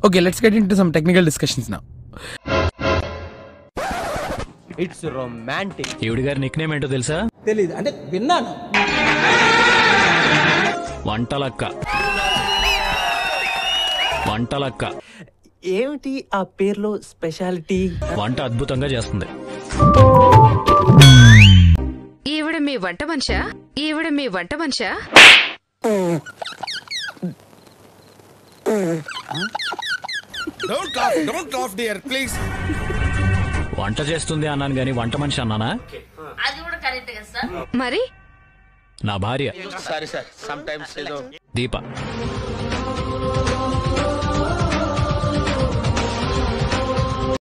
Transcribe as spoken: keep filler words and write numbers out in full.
Okay, let's get into some technical discussions now. It's romantic. ఈవిడ గారి Nick name ఏంటో తెలుసా? తెలీదు, అంటే విన్నాను. వంటలక్క. వంటలక్క. ఏమిటి ఆ పేర్లో స్పెషాలిటీ? వంట అద్భుతంగా చేస్తుంది. ఈవిడ మీ వంట మనిషా? ఈవిడ మీ వంట Manisha? Don't cough, don't cough dear, please. వంట చేస్తుంది అన్నాను గాని వంట మనిషి అన్నానా? మరి నా భార్య Sorry sir, sometimes ఏదో దీప.